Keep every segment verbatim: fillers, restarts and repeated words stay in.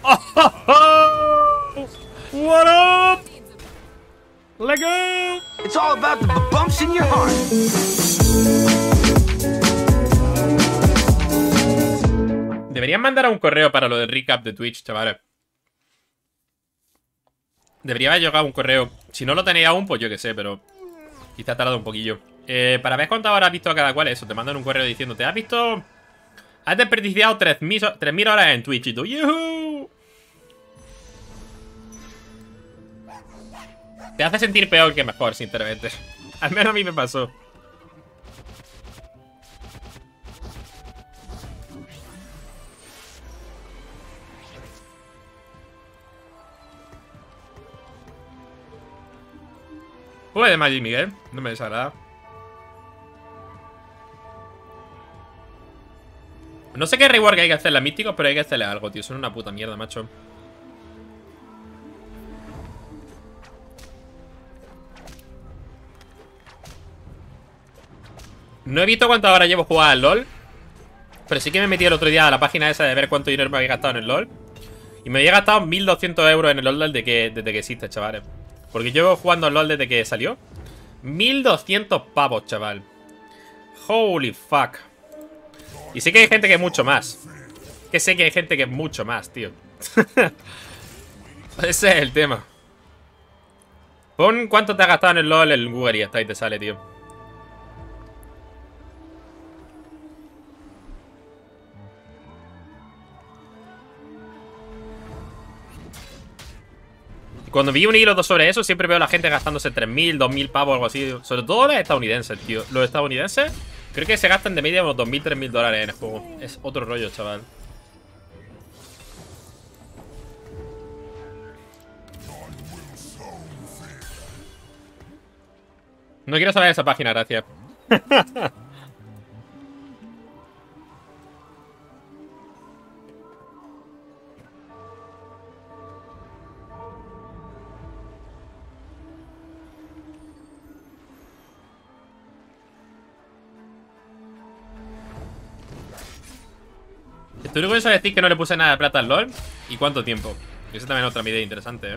Oh, what up? Let's go. It's all about the bumps in your heart. Deberían mandar a un correo para lo del recap de Twitch, chavales. Debería haber llegado un correo. Si no lo tenéis aún, pues yo qué sé, pero quizá ha tardado un poquillo. Eh, para ver cuántas horas has visto a cada cual, eso. Te mandan un correo diciéndote, ¿has visto? Has desperdiciado tres mil horas en Twitch y tú, ¡yuhu! Te hace sentir peor que mejor, sinceramente. Al menos a mí me pasó. Juego de Magic, Miguel. No me desagrada. No sé qué rework hay que hacerle a místicos, pero hay que hacerle algo, tío. Son una puta mierda, macho. No he visto cuántas horas llevo jugando al LoL, pero sí que me metí el otro día a la página esa de ver cuánto dinero me había gastado en el LoL. Y me había gastado mil doscientos euros en el LoL desde que, desde que existe, chavales. Porque llevo jugando al LoL desde que salió. mil doscientos pavos, chaval. Holy fuck. Y sé que hay gente que es mucho más. Que sé que hay gente que es mucho más, tío. Ese es el tema. Pon cuánto te has gastado en el LoL en Google y hasta ahí te sale, tío. Cuando vi un hilo sobre eso, siempre veo a la gente gastándose tres mil, dos mil pavos o algo así. Sobre todo los estadounidenses, tío. Los estadounidenses creo que se gastan de media unos dos mil, tres mil dólares en el juego. Es otro rollo, chaval. No quiero saber de esa página, gracias. Estoy orgulloso de decir que no le puse nada de plata al LoL. ¿Y cuánto tiempo? Esa también es otra medida interesante, ¿eh?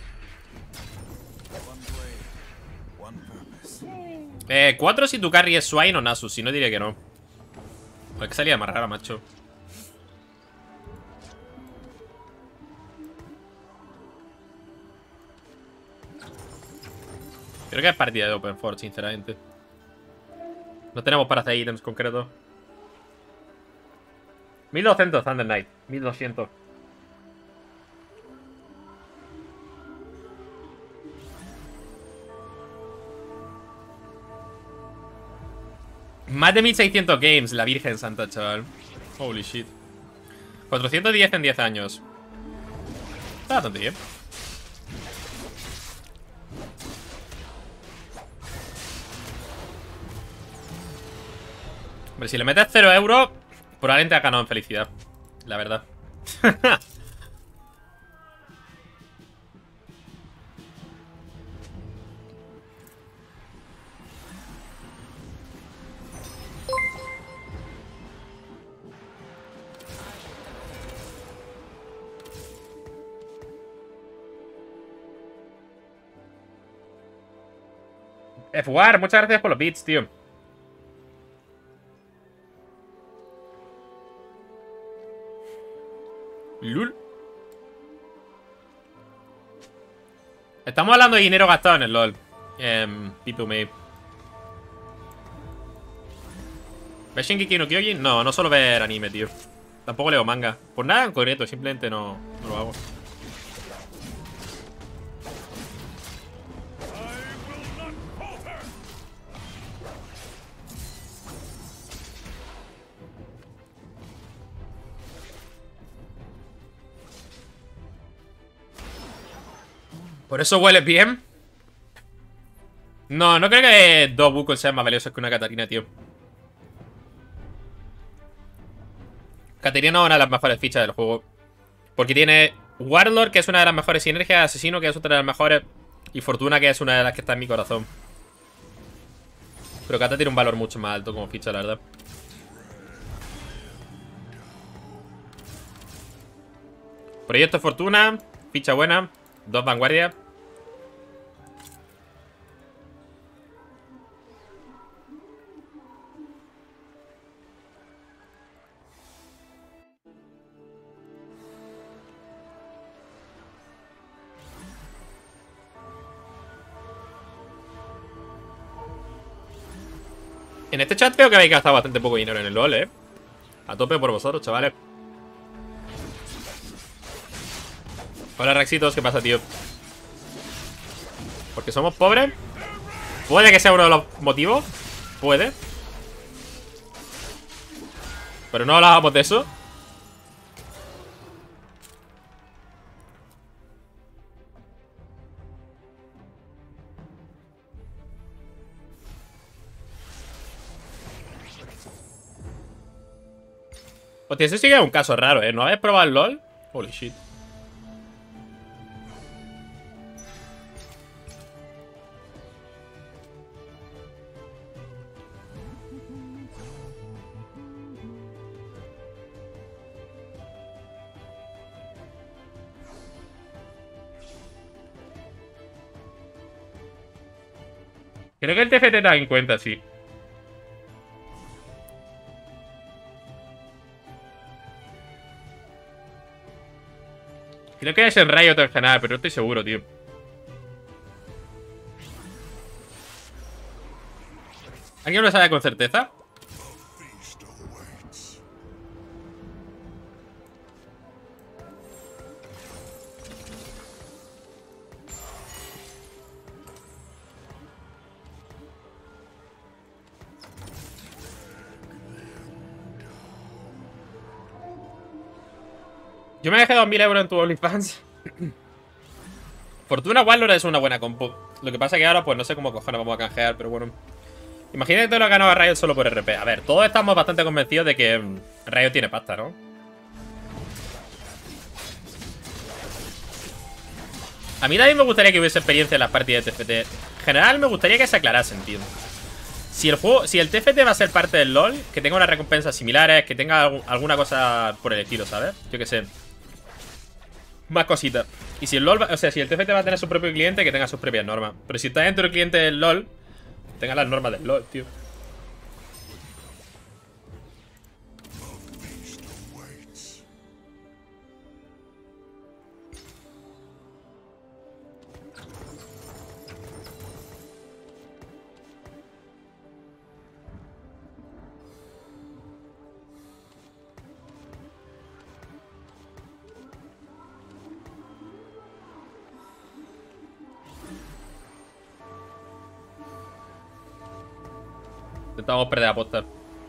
Eh, cuatro si tu carry es Swain o Nasus. Si no, diré que no. Pues que salía más rara, macho. Creo que es partida de Open Forge, sinceramente. No tenemos para hacer ítems concretos. mil doscientos Thunder Knight. mil doscientos. Más de mil seiscientos games, la Virgen Santa, chaval. Holy shit. cuatrocientos diez en diez años. Está bastante bien. Hombre, si le metes cero euros, probablemente ha ganado en felicidad. La verdad. F-War, muchas gracias por los bits, tío. Lul. Estamos hablando de dinero gastado en el LoL. Eh, People me. ¿Ves Shingeki no Kyojin? No, no solo ver anime, tío. Tampoco leo manga. Por nada en concreto, simplemente no, no lo hago. ¿Por eso hueles bien? No, no creo que dos bucos sean más valiosos que una Katarina, tío. Katarina es una de las mejores fichas del juego. Porque tiene Warlord, que es una de las mejores sinergias, Asesino, que es otra de las mejores, y Fortuna, que es una de las que está en mi corazón. Pero Kata tiene un valor mucho más alto como ficha, la verdad. Proyecto Fortuna. Ficha buena. Dos vanguardias. En este chat veo que habéis gastado bastante poco dinero en el LoL, eh. A tope por vosotros, chavales. Hola, Rexitos, ¿qué pasa, tío? ¿Porque somos pobres? Puede que sea uno de los motivos. Puede. Pero no hablábamos de eso. Hostia, ese sí que es un caso raro, ¿eh? ¿No habéis probado el LoL? Holy shit. Creo que el T F T te da en cuenta, sí. Creo que es en Riot en general, pero no estoy seguro, tío. ¿Alguien lo sabe con certeza? Yo me dejé dos mil euros en tu OnlyFans. Fortuna Warlord es una buena compo. Lo que pasa que ahora pues no sé cómo cojones vamos a canjear, pero bueno. Imagínate que te lo ha ganado a Riot solo por R P. A ver, todos estamos bastante convencidos de que um, Riot tiene pasta, ¿no? A mí también me gustaría que hubiese experiencia en las partidas de T F T. En general me gustaría que se aclarasen, tío. Si el juego, si el T F T va a ser parte del LoL, que tenga unas recompensas similares, que tenga algún, alguna cosa por el estilo, ¿sabes? Yo qué sé. Más cositas. Y si el LoL, va, o sea, si el T F T va a tener su propio cliente, que tenga sus propias normas. Pero si está dentro del cliente del LoL, tenga las normas del LoL, tío. Intentamos perder aposta.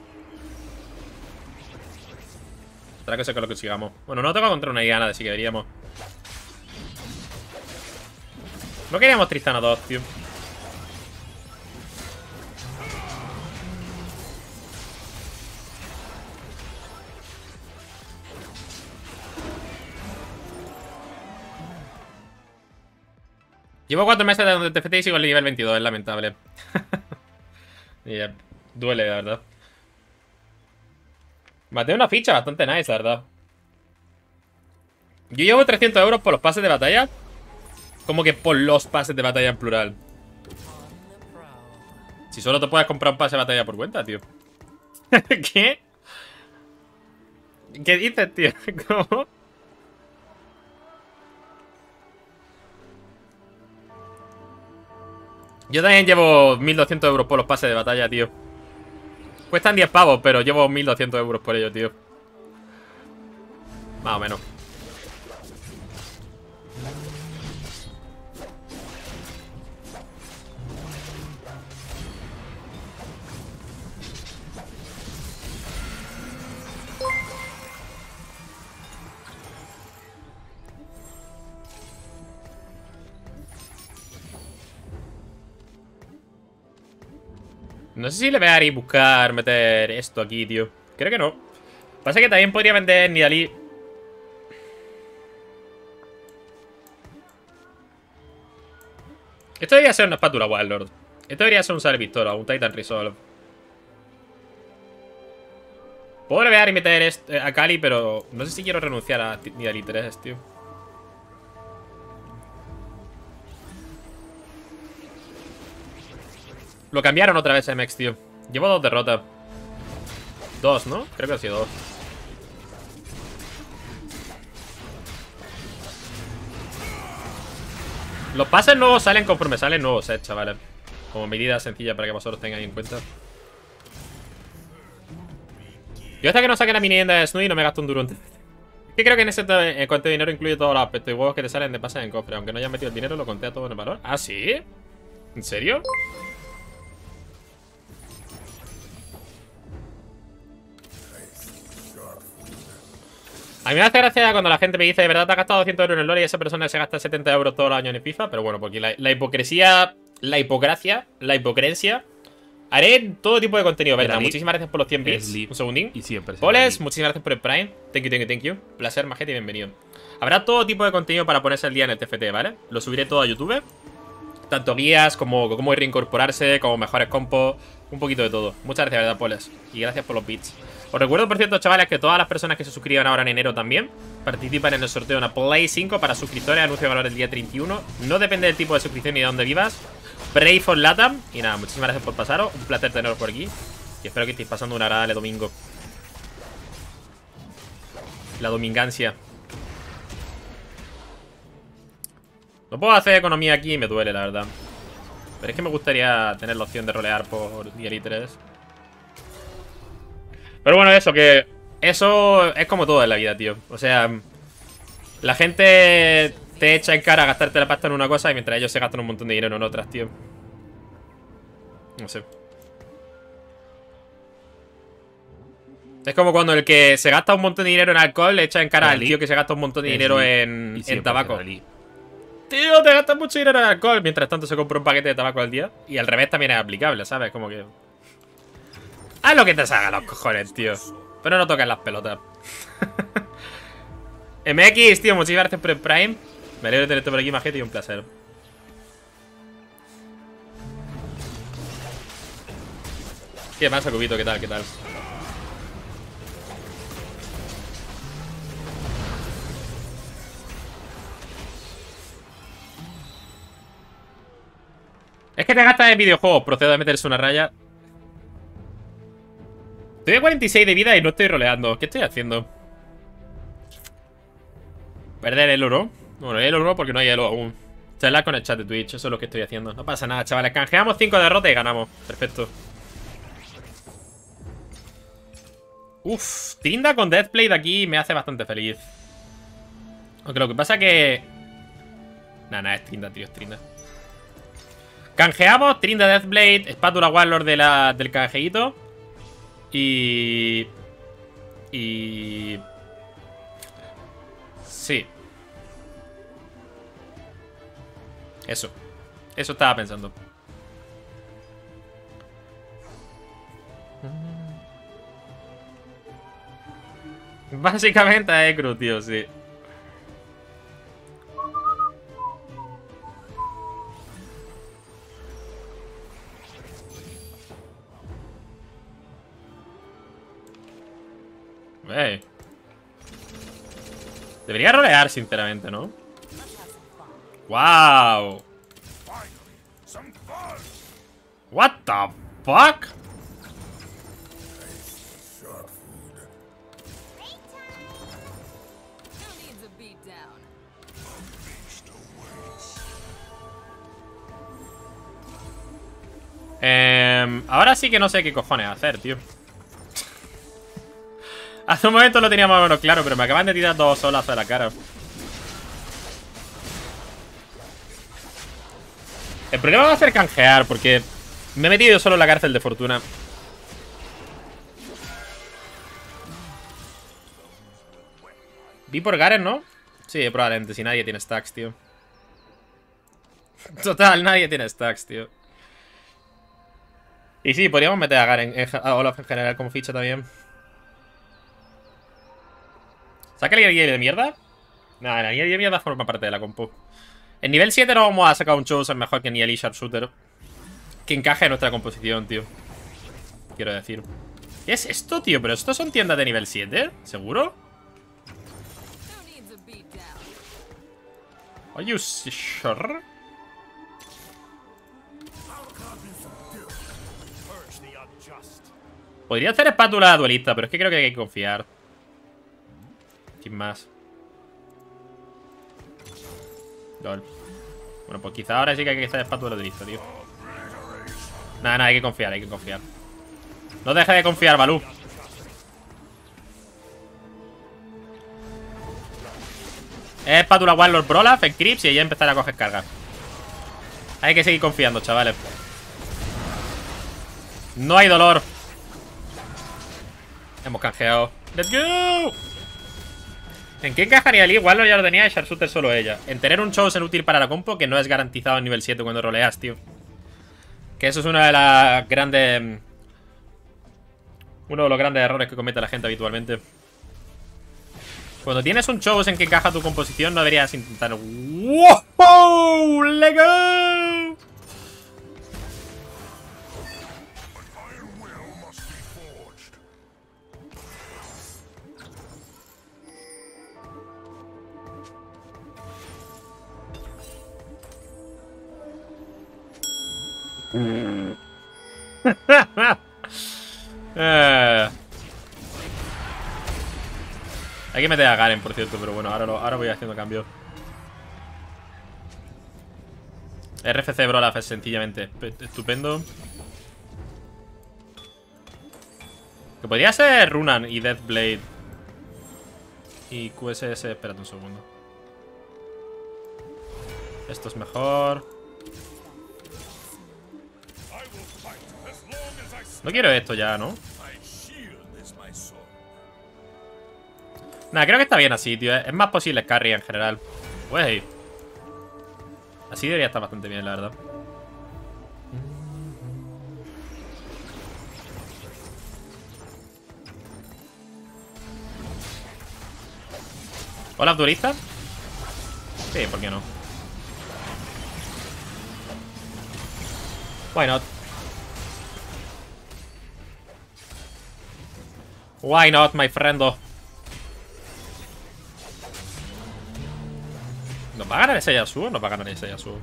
Otra cosa que lo consigamos. Bueno, no tengo contra una Diana, así que deberíamos. No queríamos Tristana dos, tío. Llevo cuatro meses de T F T y sigo en el nivel veintidós, es lamentable. Yeah. Duele, la verdad. Maté una ficha bastante nice, la verdad. Yo llevo trescientos euros por los pases de batalla. Como que por los pases de batalla en plural. Si solo te puedes comprar un pase de batalla por cuenta, tío. ¿Qué? ¿Qué dices, tío? ¿Cómo? Yo también llevo mil doscientos euros por los pases de batalla, tío. Cuestan diez pavos, pero llevo mil doscientos euros por ello, tío. Más o menos. No sé si le voy a dar y buscar, meter esto aquí, tío. Creo que no. Pasa que también podría vender Nidalee. Esto debería ser una espátula Warlord. Esto debería ser un Sale Pistola, un Titan Resolve. Puedo levear y meter a Kali, pero no sé si quiero renunciar a Nidalee tres, tío. Lo cambiaron otra vez a M X, tío. Llevo dos derrotas. Dos, ¿no? Creo que ha sido dos. Los pases nuevos salen conforme salen nuevos sets, chavales. Como medida sencilla para que vosotros tengáis en cuenta. Yo hasta que no saquen la minienda de Snui no me gasto un duro en T F T. Es que creo que en ese en cuanto a dinero incluye todos los aspectos y huevos que te salen de pases en cofre. Aunque no hayas metido el dinero, lo conté a todo en el valor. ¿Ah, sí? ¿En serio? A mí me hace gracia cuando la gente me dice, de verdad te has gastado doscientos euros en el LoL y esa persona se gasta setenta euros todos los años en FIFA. Pero bueno, porque la, la hipocresía, la hipocracia, la hipocresía. Haré todo tipo de contenido, ¿verdad? Muchísimas gracias por los cien bits. Un segundín. Y siempre. Poles, muchísimas gracias por el Prime. Thank you, thank you, thank you. Placer, majete y bienvenido. Habrá todo tipo de contenido para ponerse al día en el T F T, ¿vale? Lo subiré todo a YouTube. Tanto guías como cómo reincorporarse, como mejores compos. Un poquito de todo. Muchas gracias, ¿verdad, Poles? Y gracias por los bits. Os recuerdo, por cierto, chavales, que todas las personas que se suscriban ahora en enero también participan en el sorteo de una Play cinco para suscriptores. Anuncio de valor el día treinta y uno. No depende del tipo de suscripción ni de dónde vivas. Pray for Latam. Y nada, muchísimas gracias por pasaros. Un placer teneros por aquí. Y espero que estéis pasando un agradable domingo. La domingancia. No puedo hacer economía aquí y me duele, la verdad. Pero es que me gustaría tener la opción de rolear por día tres. Pero bueno, eso, que... Eso es como todo en la vida, tío. O sea... La gente te echa en cara a gastarte la pasta en una cosa y mientras ellos se gastan un montón de dinero en otras, tío. No sé. Es como cuando el que se gasta un montón de dinero en alcohol le echa en cara al tío que se gasta un montón de dinero en, en tabaco. Tío, te gastas mucho dinero en alcohol. Mientras tanto se compra un paquete de tabaco al día. Y al revés también es aplicable, ¿sabes? Como que... Haz lo que te salga los cojones, tío. Pero no toques las pelotas. M X, tío, muchísimas gracias por el Prime. Me alegro de tenerte por aquí, majete, y un placer. ¿Qué pasa, Cubito? ¿Qué tal? ¿Qué tal? Es que te gastas en videojuegos. Procedo a meterse una raya. Estoy de cuarenta y seis de vida y no estoy roleando. ¿Qué estoy haciendo? Perder el oro. Bueno, el oro porque no hay elo aún. Charlar con el chat de Twitch. Eso es lo que estoy haciendo. No pasa nada, chavales. Canjeamos cinco derrotas y ganamos. Perfecto. Uf. Trinda con Deathblade aquí me hace bastante feliz. Aunque lo que pasa que... Nah, nah, es Trinda, tío. Es Trinda. Canjeamos. Trinda, Deathblade. Espátula Warlord de la, del canjeito. Y... Y... Sí. Eso. Eso estaba pensando. Básicamente es Ekru, tío, sí. Hey. Debería rolear, sinceramente, ¿no? ¡Wow! What the fuck? Eh, ahora sí que no sé qué cojones hacer, tío. Hace un momento lo tenía más o menos claro, pero me acaban de tirar dos solazos a la cara. El problema va a ser canjear, porque me he metido solo en la cárcel de fortuna. Vi por Garen, ¿no? Sí, probablemente, si nadie tiene stacks, tío. Total, nadie tiene stacks, tío. Y sí, podríamos meter a Garen, a Olaf en general como ficha también. ¿Saca el guía de mierda? Nada, la guía de mierda forma parte de la compu. En nivel siete no vamos a sacar un Chosen mejor que ni el Sharpshooter. Que encaje en nuestra composición, tío. Quiero decir. ¿Qué es esto, tío? ¿Pero estos son tiendas de nivel siete? ¿Seguro? Are you sure? Podría hacer espátula duelista, pero es que creo que hay que confiar. Sin más. Lol. Bueno, pues quizá ahora sí que hay que hacer espátula duelista, tío. Nada, nada, hay que confiar, hay que confiar. No dejes de confiar, Balú. Es espátula Warlord Brolaf en Crips y ahí empezar a coger cargas. Hay que seguir confiando, chavales. No hay dolor. Hemos canjeado. ¡Let's go! ¿En qué encajaría Lee? Warlord ya lo tenía y Sharpshooter solo ella. En tener un Chosen útil para la compo que no es garantizado en nivel siete cuando roleas, tío. Que eso es una de las grandes... Uno de los grandes errores que comete la gente habitualmente. Cuando tienes un Chosen que encaja tu composición, no deberías intentar... ¡Wow! ¡Let's go! eh. Hay que meter a Garen, por cierto, pero bueno, ahora, lo, ahora voy haciendo cambio. R F C Brolaf es sencillamente estupendo. Que podría ser Runan y Deathblade. Y Q S S, espérate un segundo. Esto es mejor. No quiero esto ya, ¿no? Nah, creo que está bien así, tío. Es más posible carry en general. Wey. Así debería estar bastante bien, la verdad. ¿Hola, duelista? Sí, ¿por qué no? Why not? Why not, my friendo? ¿Nos va a ganar ese Yasuo? ¿Nos va a ganar ese Yasuo?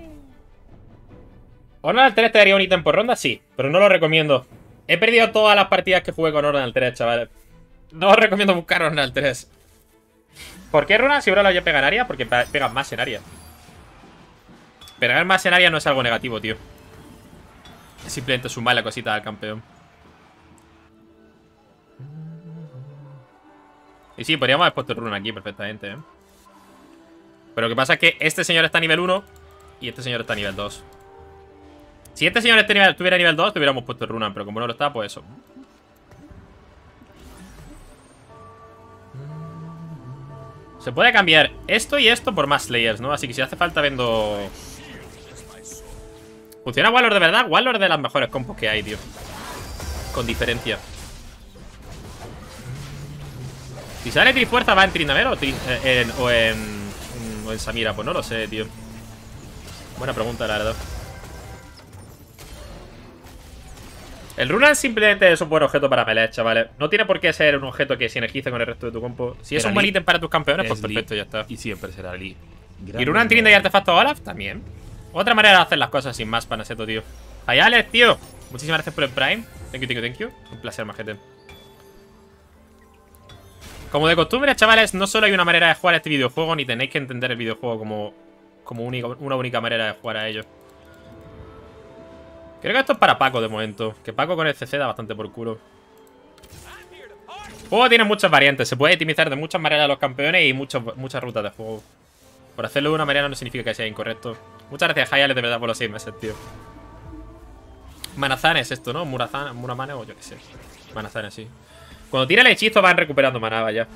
¿Ornn al tres te daría un ítem por ronda? Sí, pero no lo recomiendo. He perdido todas las partidas que jugué con Ornn al tres, chavales. No os recomiendo buscar Ornn al tres. ¿Por qué Runa si Brolaf ya pega en área? Porque pegas más en área. Pegar más en área no es algo negativo, tío. Es simplemente sumar la cosita al campeón. Y sí, podríamos haber puesto Runa aquí perfectamente, ¿eh? Pero lo que pasa es que este señor está a nivel uno y este señor está a nivel dos. Si este señor este nivel, estuviera a nivel dos, te hubiéramos puesto Runa, pero como no lo está, pues eso. Se puede cambiar esto y esto por más Slayers, ¿no? Así que si hace falta vendo... ¿Funciona Warlord de verdad? Warlord es de las mejores compos que hay, tío. Con diferencia. Si sale Trifuerza, ¿va en Tryndamere o, tri eh, en, o, en, o en Samira? Pues no lo sé, tío. Buena pregunta, la verdad. El Runan simplemente es un buen objeto para peleas, chavales. No tiene por qué ser un objeto que sinergice con el resto de tu compo. Si es un buen ítem para tus campeones, pues perfecto, ya está. Y siempre será Lee. ¿Y Runan Trinda y artefacto Olaf? También. Otra manera de hacer las cosas sin más, Panaseto, tío. ¡Ay, Alex, tío! Muchísimas gracias por el Prime. Thank you, thank you, thank you. Un placer, majete. Como de costumbre, chavales, no solo hay una manera de jugar a este videojuego, ni tenéis que entender el videojuego como, como única, una única manera de jugar a ello. Creo que esto es para Paco de momento. Que Paco con el C C da bastante por culo. El juego tiene muchas variantes. Se puede optimizar de muchas maneras a los campeones y muchos, muchas rutas de juego. Por hacerlo de una manera no significa que sea incorrecto. Muchas gracias, Hayales, de verdad, por los seis meses, tío. Manazane es esto, ¿no? Murazane, Muramane o yo qué sé. Manazane, sí. Cuando tira el hechizo van recuperando maná, vaya.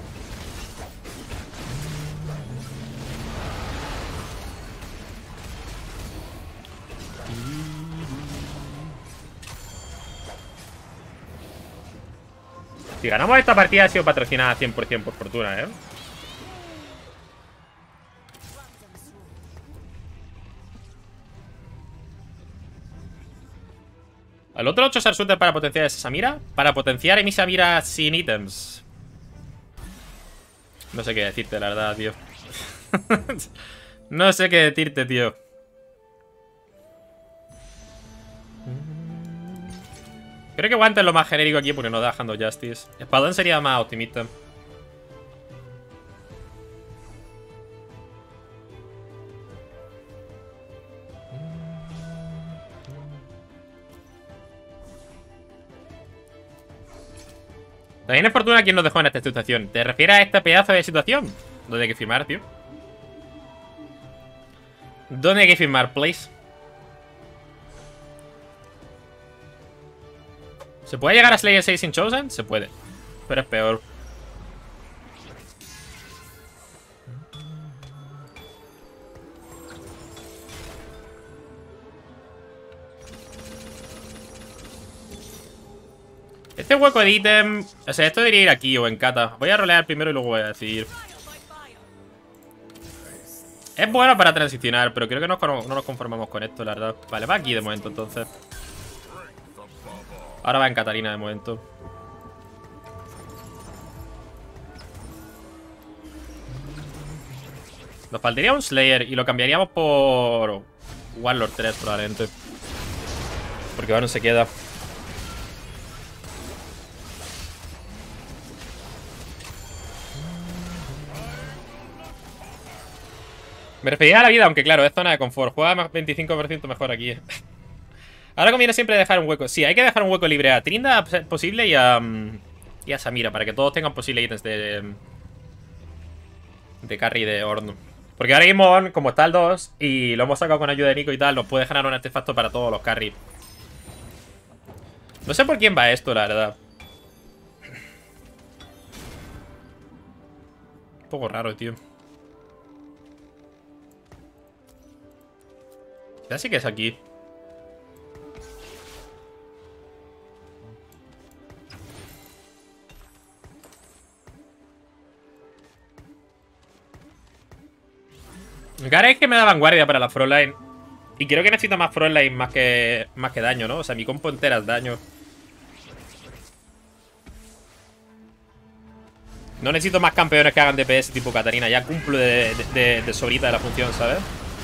Si ganamos esta partida ha sido patrocinada cien por cien por fortuna, ¿eh? ¿El otro ocho Sharpshooter para potenciar esa Samira? Para potenciar mi Samira sin ítems. No sé qué decirte, la verdad, tío. No sé qué decirte, tío. Creo que guante es lo más genérico aquí porque no da Hand of Justice. Espadón sería más optimista. También es fortuna quien nos dejó en esta situación. ¿Te refieres a este pedazo de situación? ¿Dónde hay que firmar, tío? ¿Dónde hay que firmar, please? ¿Se puede llegar a Slayer seis sin Chosen? Se puede. Pero es peor. Este hueco de ítem... O sea, esto debería ir aquí o en Kata. Voy a rolear primero y luego voy a decidir. Es bueno para transicionar, pero creo que no, no nos conformamos con esto, la verdad. Vale, va aquí de momento, entonces. Ahora va en Katarina de momento. Nos faltaría un Slayer y lo cambiaríamos por... Warlord tres, probablemente. Porque ahora no se queda. Me refería a la vida, aunque claro, es zona de confort. Juega más veinticinco por ciento mejor aquí. Ahora conviene siempre dejar un hueco. Sí, hay que dejar un hueco libre a Trinda posible y a, y a Samira, para que todos tengan posibles ítems de... De carry de horno. Porque ahora mismo, como está el dos y lo hemos sacado con ayuda de Nico y tal, nos puede generar un artefacto para todos los carry. No sé por quién va esto, la verdad. Un poco raro, tío. Ya sí que es aquí. Garen es que me da vanguardia para la frontline. Y creo que necesito más frontline más que, más que daño, ¿no? O sea, mi compo entera es daño. No necesito más campeones que hagan D P S tipo Katarina. Ya cumplo de, de, de, de sobrita de la función, ¿sabes?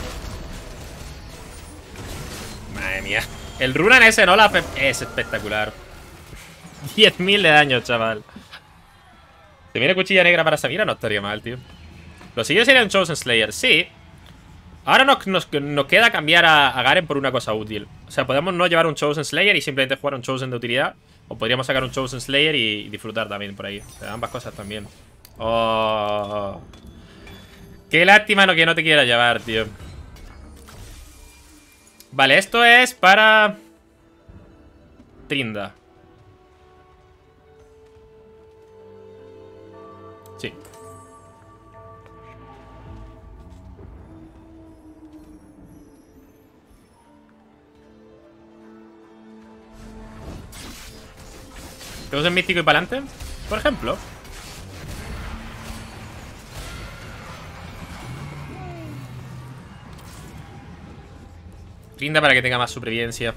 Madre mía. El Runan ese, ¿no? La es espectacular. diez mil de daño, chaval. ¿Te viene cuchilla negra para Samira? No estaría mal, tío. Lo siguiente sería un Chosen Slayer. Sí. Ahora nos, nos, nos queda cambiar a, a Garen por una cosa útil. O sea, podemos no llevar un Chosen Slayer y simplemente jugar un Chosen de utilidad. O podríamos sacar un Chosen Slayer y, y disfrutar también por ahí. O sea, ambas cosas también. Oh. Qué lástima lo que no te quiera llevar, tío. Vale, esto es para... Trinda. Sí. ¿Tenemos el místico y para adelante? Por ejemplo. Trinda para que tenga más supervivencia.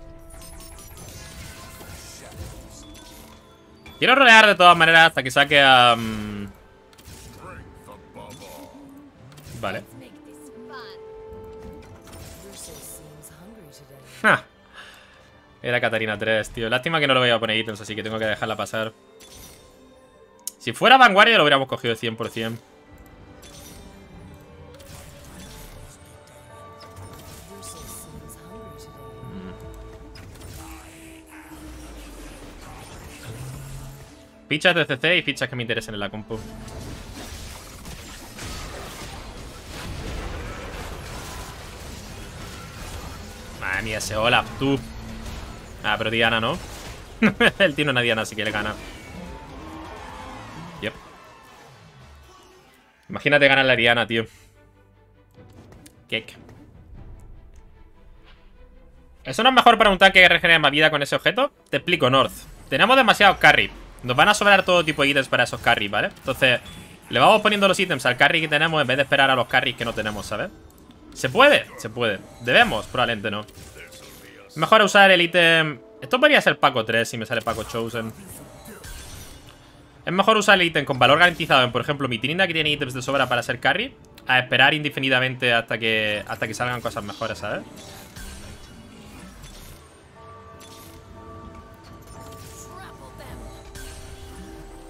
Quiero rolear de todas maneras hasta que saque a... Um... Vale. Ja. Era Katarina tres, tío. Lástima que no le voy a poner ítems, así que tengo que dejarla pasar. Si fuera vanguardia lo hubiéramos cogido cien por cien. Fichas de C C y fichas que me interesen en la compu. Madre mía, ese Olaf, tú. Ah, pero Diana no. Él tiene una Diana, así que le gana. Yep. Imagínate ganar la Diana, tío. Cake. ¿Eso no es mejor para un tanque que regenere más vida con ese objeto? Te explico, North. Tenemos demasiados carry. Nos van a sobrar todo tipo de ítems para esos carry, ¿vale? Entonces, le vamos poniendo los ítems al carry que tenemos en vez de esperar a los carries que no tenemos, ¿sabes? ¿Se puede? Se puede. ¿Debemos? Probablemente no. Mejor usar el ítem... Esto podría ser Paco tres si me sale Paco Chosen. Es mejor usar el ítem con valor garantizado en, por ejemplo, mi Trinda, que tiene ítems de sobra para ser carry, a esperar indefinidamente hasta que, hasta que salgan cosas mejores, ¿sabes?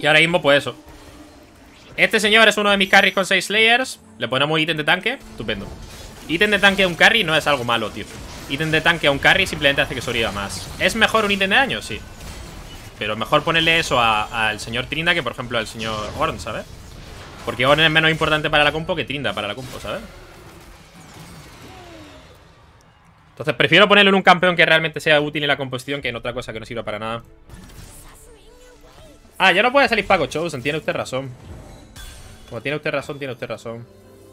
Y ahora mismo, pues eso. Este señor es uno de mis carries con seis Slayers. Le ponemos ítem de tanque. Estupendo. Ítem de tanque a un carry no es algo malo, tío. Ítem de tanque a un carry simplemente hace que sobreviva más. ¿Es mejor un ítem de daño? Sí. Pero mejor ponerle eso al señor Trinda que, por ejemplo, al señor Ornn, ¿sabes? Porque Ornn es menos importante para la compo que Trinda para la compo, ¿sabes? Entonces prefiero ponerlo en un campeón que realmente sea útil en la composición que en otra cosa que no sirva para nada. Ah, ya no puede salir Paco Chosen, tiene usted razón. Como tiene usted razón, tiene usted razón.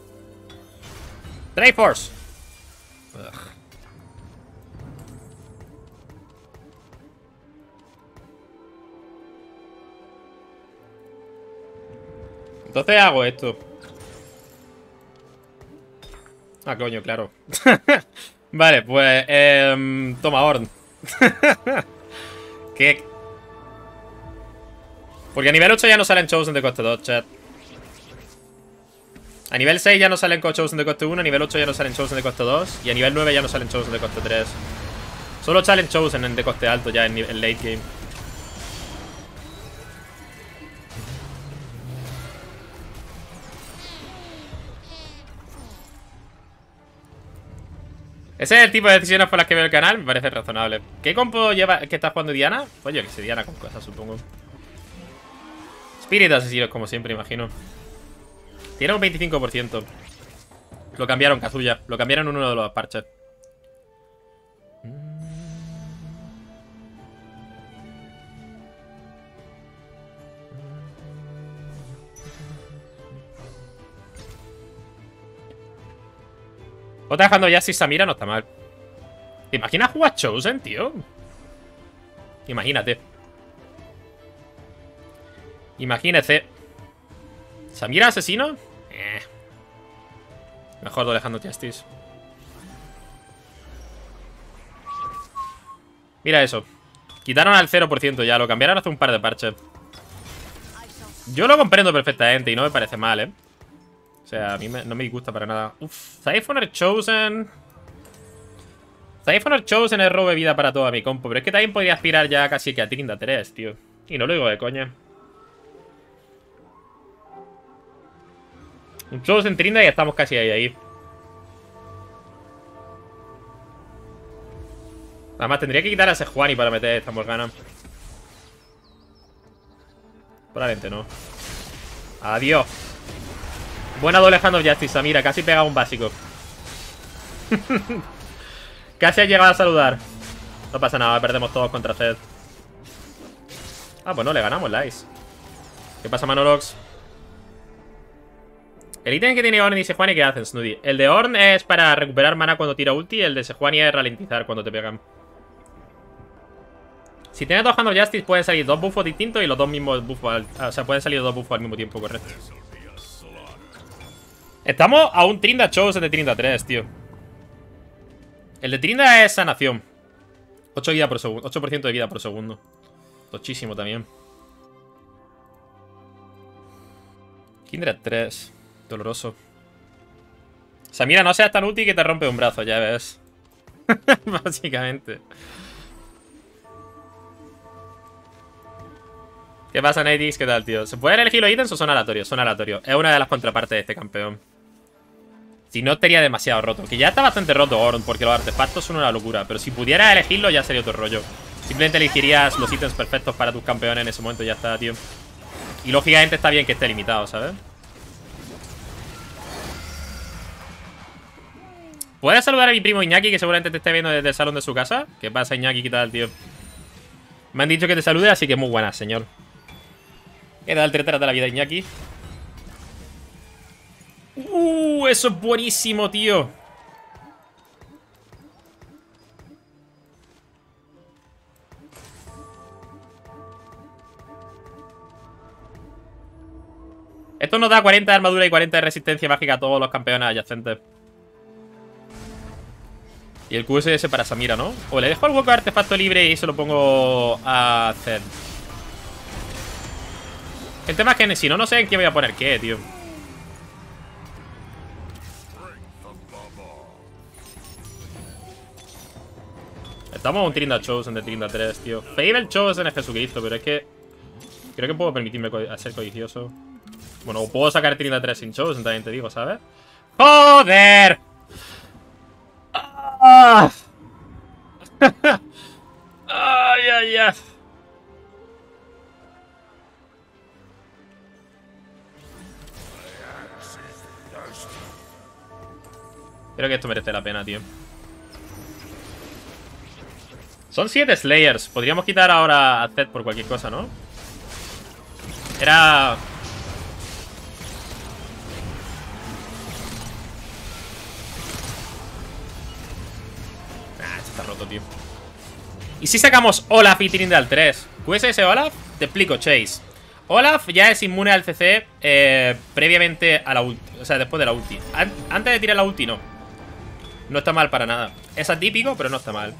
Triforce. Ugh. Entonces hago esto. Ah, coño, claro. Vale, pues eh, toma, Ornn. ¿Qué? Porque a nivel ocho ya no salen Chosen de coste dos, chat. A nivel seis ya no salen Chosen de coste uno, a nivel ocho ya no salen Chosen de coste dos y a nivel nueve ya no salen Chosen de coste tres. Solo salen Chosen en de coste alto ya en, en late game. Ese es el tipo de decisiones por las que veo el canal, me parece razonable. ¿Qué compo lleva que está jugando Diana? Pues yo que sé, Diana con cosas, supongo. Spirit asesinos, como siempre, imagino. Tiene un veinticinco por ciento. Lo cambiaron, Kazuya. Lo cambiaron en uno de los parches. Otra dejando ya si Samira no está mal. ¿Te imaginas jugar Chosen, tío? Imagínate. Imagínese. ¿Samira asesino? Eh. Mejor lo dejando Justice. Mira eso. Quitaron al cero por ciento ya. Lo cambiaron hace un par de parches. Yo lo comprendo perfectamente y no me parece mal, ¿eh? O sea, a mí me, no me disgusta para nada. Uff, Siphoner Chosen. Siphoner Chosen es robo de vida para toda mi compo. Pero es que también podría aspirar ya casi que a Trinda tres, tío. Y no lo digo de coña. Un Chosen Trinda y estamos casi ahí, ahí. Además, tendría que quitar a Sejuani para meter esta Morgana. Probablemente no. Adiós. Buena doble Hand of Justice, Samira. Casi pegaba un básico. Casi ha llegado a saludar. No pasa nada, perdemos todos contra Zed. Ah, pues no, le ganamos la Ice. ¿Qué pasa, Manolox? El ítem que tiene Ornn y Sejuani, ¿qué hacen, Snooty? El de Ornn es para recuperar mana cuando tira ulti. Y el de Sejuani es ralentizar cuando te pegan. Si tienes dos Hand of Justice pueden salir dos buffos distintos y los dos mismos buffos al, O sea, pueden salir dos buffos al mismo tiempo, correcto. Estamos a un Trinda Chosen de Trinda tres, tío. El de Trinda es sanación. ocho vida por segundo, ocho por ciento de vida por segundo. Tochísimo también. Kindred tres. Doloroso. Samira, no seas tan útil que te rompe un brazo, ya ves. Básicamente. ¿Qué pasa, Nidix? ¿Qué tal, tío? ¿Se pueden elegir los ítems o son aleatorios? Son aleatorios. Es una de las contrapartes de este campeón. Si no, estaría demasiado roto. Que ya está bastante roto Ornn, porque los artefactos son una locura. Pero si pudieras elegirlo, ya sería otro rollo. Simplemente elegirías los ítems perfectos para tus campeones en ese momento y ya está, tío. Y lógicamente está bien que esté limitado, ¿sabes? ¿Puedes saludar a mi primo Iñaki, que seguramente te esté viendo desde el salón de su casa? ¿Qué pasa, Iñaki? ¿Qué tal, tío? Me han dicho que te salude, así que muy buenas, señor. ¿Qué tal te trata la vida, Iñaki? Uh, eso es buenísimo, tío. Esto nos da cuarenta de armadura y cuarenta de resistencia mágica a todos los campeones adyacentes. Y el Q S S para Samira, ¿no? O le dejo el hueco de artefacto libre y se lo pongo a Zed. El tema es que si no, no sé en qué voy a poner qué, tío. Estamos a un Trinda Chosen de Trinda tres, tío. Fable Chosen es Jesucristo, pero es que... Creo que puedo permitirme co ser codicioso. Bueno, puedo sacar treinta y tres sin shows, también te digo, ¿sabes? ¡Joder! ¡Ah! ¡Ay, ay, ay! Creo que esto merece la pena, tío. Son siete Slayers. Podríamos quitar ahora a Zed por cualquier cosa, ¿no? Era... Ah, esto está roto, tío. ¿Y si sacamos Olaf y Tryndall tres? ¿Q S S Olaf? Te explico, Chase. Olaf ya es inmune al C C eh, previamente a la ulti. O sea, después de la ulti. An antes de tirar la ulti, no. No está mal para nada. Es atípico, pero no está mal.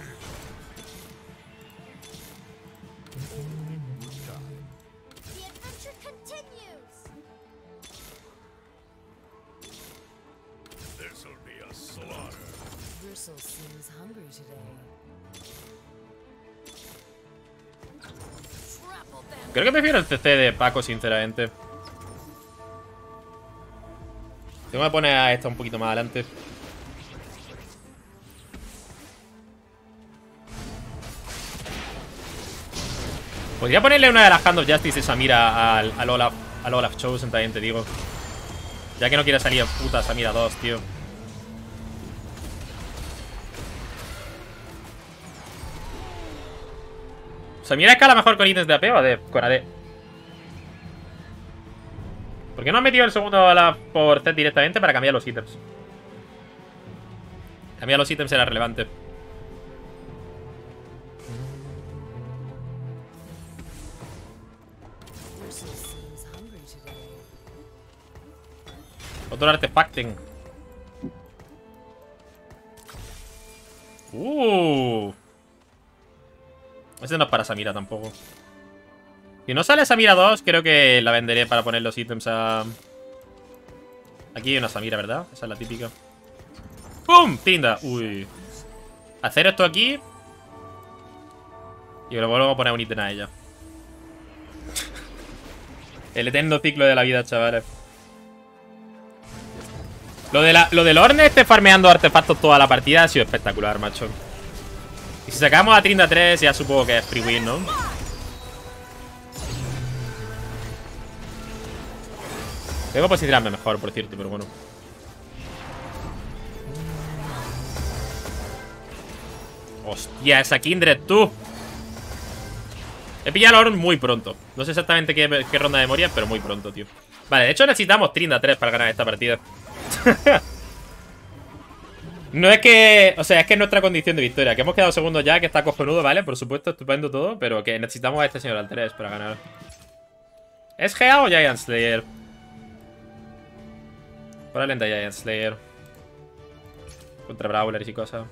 Creo que prefiero el C C de Paco, sinceramente. Tengo que poner a esta un poquito más adelante. Podría ponerle una de las Hand of Justice de Samira al, al Olaf, al Olaf Chosen, también te digo. Ya que no quiere salir puta Samira dos, tío. Samira escala mejor con ítems de A P o A D. Con A D. ¿Por qué no has metido el segundo Olaf por Zed directamente para cambiar los ítems? Cambiar los ítems era relevante. Otro artefacting. Uh. Este no es para Samira tampoco. Si no sale Samira dos, creo que la venderé para poner los ítems a... Aquí hay una Samira, ¿verdad? Esa es la típica. ¡Pum! Tinda. Uy. Hacer esto aquí. Y luego vuelvo a poner un ítem a ella. El eterno ciclo de la vida, chavales. Lo, de la, lo del Orne esté farmeando artefactos toda la partida ha sido espectacular, macho. Y si sacamos a Tryndall tres, ya supongo que es free win, ¿no? Tengo que posicionarme mejor, por cierto, pero bueno. Hostia, esa Kindred, tú. He pillado a Orne muy pronto. No sé exactamente qué, qué ronda de memoria, pero muy pronto, tío. Vale, de hecho necesitamos Tryndall tres para ganar esta partida. No es que... O sea, es que es nuestra condición de victoria. Que hemos quedado segundos ya, que está cojonudo, ¿vale? Por supuesto, estupendo todo. Pero que necesitamos a este señor al tres para ganar. ¿Es G A o Giant Slayer? Probablemente Giant Slayer. Contra Brawlers y cosas.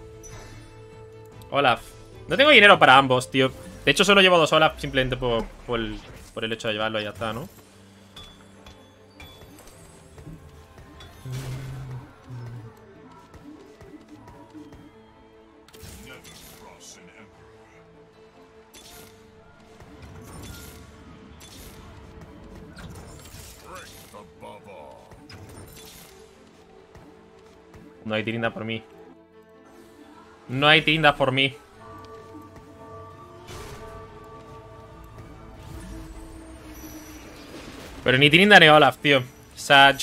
Olaf. No tengo dinero para ambos, tío. De hecho, solo llevo dos Olaf simplemente por, por, el, por el hecho de llevarlo y ya está, ¿no? No hay Tryndall por mí. No hay Tryndall por mí. Pero ni Tryndall ni Olaf, tío. Sag.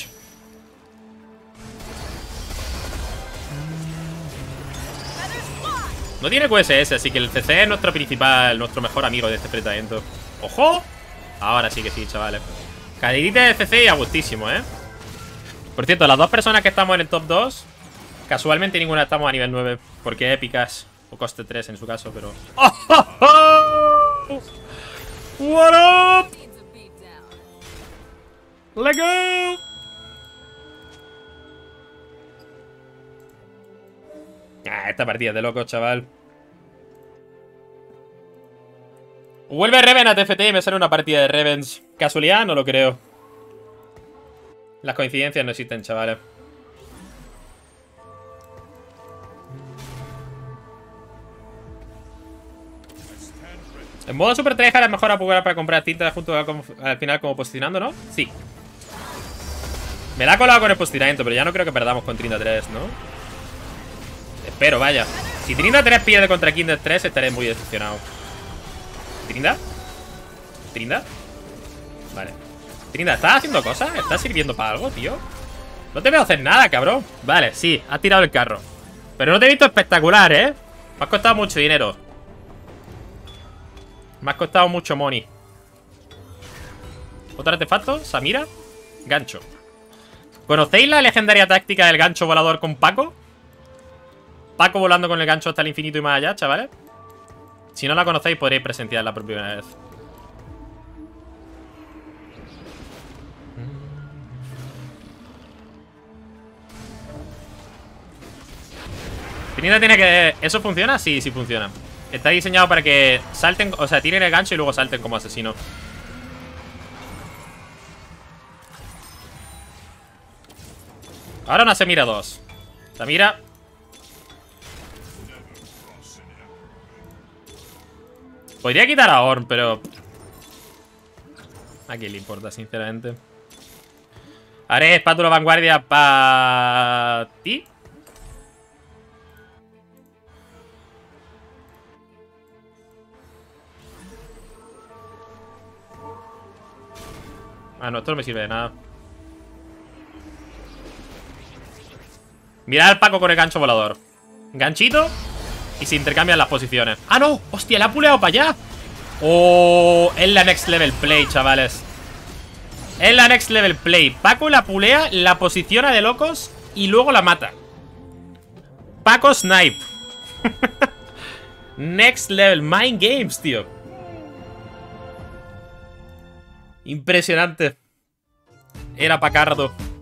No tiene Q S S, así que el C C es nuestro principal, nuestro mejor amigo de este enfrentamiento. ¡Ojo! Ahora sí que sí, chavales. Caderita de C C y a gustísimo, ¿eh? Por cierto, las dos personas que estamos en el top dos, casualmente ninguna estamos a nivel nueve. Porque épicas. O coste tres en su caso, pero... ¡Oh, oh, oh! ¡What up! ¡Let's go! Ah, esta partida es de loco, chaval. Vuelve Reven a T F T y me sale una partida de Revens. ¿Casualidad? No lo creo. Las coincidencias no existen, chavales. En modo Super tryhard es mejor apurar para comprar tintas junto a, al final como posicionando, ¿no? Sí. Me la ha colado con el posicionamiento, pero ya no creo que perdamos con Trinda tres, ¿no? Espero, vaya. Si Trinda tres pierde contra Kindred tres, estaré muy decepcionado. ¿Trinda? ¿Trinda? Vale. Trinda, ¿estás haciendo cosas? ¿Estás sirviendo para algo, tío? No te veo hacer nada, cabrón. Vale, sí, has tirado el carro. Pero no te he visto espectacular, ¿eh? Me has costado mucho dinero. Me has costado mucho money. Otro artefacto, Samira. Gancho. ¿Conocéis la legendaria táctica del gancho volador con Paco? Paco volando con el gancho hasta el infinito y más allá, chavales. Si no la conocéis, podréis presenciarla por primera vez. Trinidad tiene que... ¿Eso funciona? Sí, sí funciona. Está diseñado para que salten, o sea, tiren el gancho y luego salten como asesinos. Ahora una Samira dos. Samira. Podría quitar a Ornn, pero... ¿A quién le importa, sinceramente? Haré espátula vanguardia para ti. Ah, no, esto no me sirve de nada. Mirad al Paco con el gancho volador. Ganchito. Y se intercambian las posiciones. ¡Ah, no! ¡Hostia, la ha puleado para allá! ¡Oh! Es la next level play, chavales. Es la next level play. Paco la pulea, la posiciona de locos y luego la mata. Paco snipe. Next level. Mind games, tío. Impresionante. Era Pacardo.